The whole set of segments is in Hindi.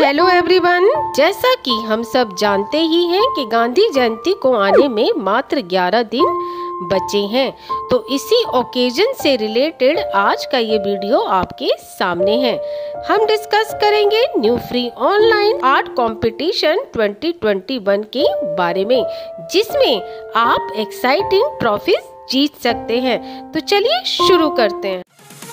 हेलो एवरीवन, जैसा कि हम सब जानते ही हैं कि गांधी जयंती को आने में मात्र 11 दिन बचे हैं, तो इसी ओकेजन से रिलेटेड आज का ये वीडियो आपके सामने है। हम डिस्कस करेंगे new free online art competition 2021 के बारे में, जिसमें आप एक्साइटिंग ट्रॉफीज जीत सकते हैं। तो चलिए शुरू करते हैं।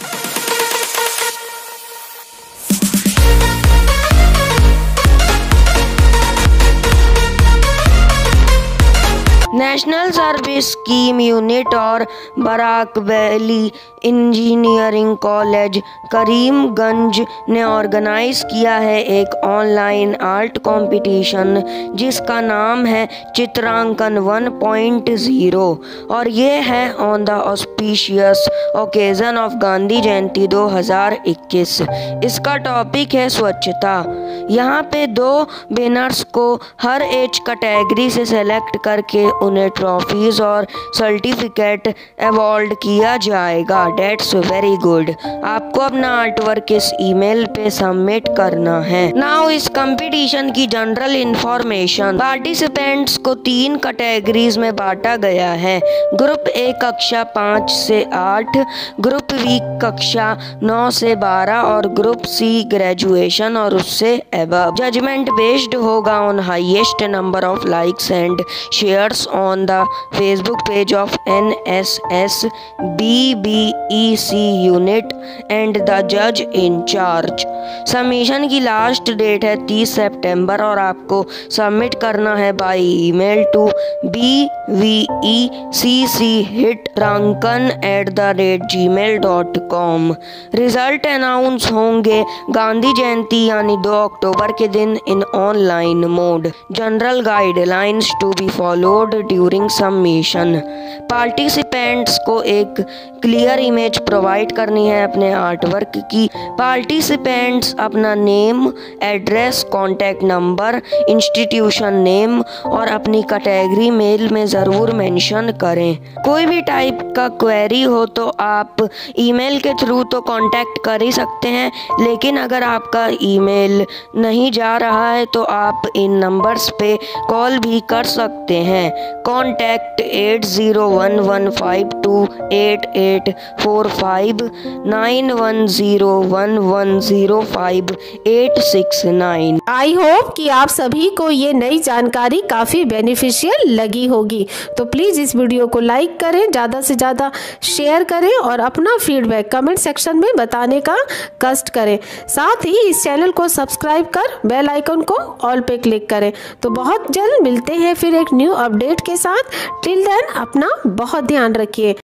नेशनल सर्विस स्कीम यूनिट और Barak Valley Engineering College Karimganj ने ऑर्गेनाइज किया है एक ऑनलाइन आर्ट कंपटीशन जिसका नाम है चित्रांकन 1.0 और ये है on the auspicious occasion of Gandhi Jayanti 2021। इसका टॉपिक है स्वच्छता। यहाँ पे 2 विनर्स को हर एज कैटेगरी से सेलेक्ट करके उन्हें ट्रॉफीज और सर्टिफिकेट अवॉर्ड किया जाएगा। That's very good. आपको अपना आर्टवर्क इस ईमेल पे सबमिट करना है। नाउ इस कंपटीशन की जनरल इंफॉर्मेशन। पार्टिसिपेंट्स को 3 कैटेगरीज में बांटा गया है। ग्रुप ए कक्षा 5 से 8, ग्रुप बी कक्षा 9 से 12 और ग्रुप सी ग्रेजुएशन और उससे अबव। जजमेंट बेस्ड होगा on highest number of likes and shares on the Facebook page of NSS BBEC unit and the judge in charge। Submission की लास्ट डेट है 30 सितंबर और आपको सबमिट करना है by email to bvecchitrankan@gmail.com। Result announce होंगे गांधी जयंती यानी 2 अक्टूबर के दिन in online mode. General guidelines to be followed during submission. Participants को एक क्लियर इमेज प्रोवाइड करनी है अपने आर्टवर्क की। पार्टिसिपेंट्स अपना name, address, contact number, institution name और अपनी कैटेगरी मेल में ज़रूर मेंशन करें। कोई भी टाइप का क्वेरी हो तो आप ईमेल के थ्रू तो कांटेक्ट कर ही सकते हैं, लेकिन अगर आपका ईमेल नहीं जा रहा है तो आप इन नंबर्स पे कॉल भी कर सकते हैं। कॉन्टैक्ट 8011528845 9101105869। आई होप कि आप सभी को ये नई जानकारी काफ़ी बेनिफिशियल लगी होगी। तो प्लीज़ इस वीडियो को लाइक करें, ज़्यादा से ज़्यादा शेयर करें और अपना फीडबैक कमेंट सेक्शन में बताने का कष्ट करें। साथ ही इस चैनल को सब्सक्राइब कर बेल आइकन को ऑल पे क्लिक करें। तो बहुत जल्द मिलते हैं फिर एक न्यू अपडेट के साथ। टिल देन अपना बहुत ध्यान रखिए।